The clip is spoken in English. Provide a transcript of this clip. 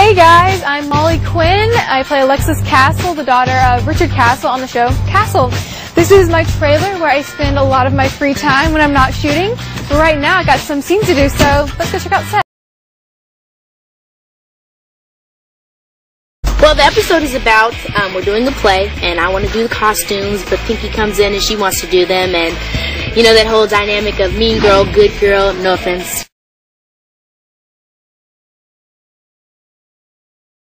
Hey guys, I'm Molly Quinn. I play Alexis Castle, the daughter of Richard Castle on the show Castle. This is my trailer where I spend a lot of my free time when I'm not shooting. But right now I got some scenes to do, so let's go check out set. Well, the episode is about, we're doing a play, and I want to do the costumes, but Pinky comes in and she wants to do them, and you know that whole dynamic of mean girl, good girl, no offense.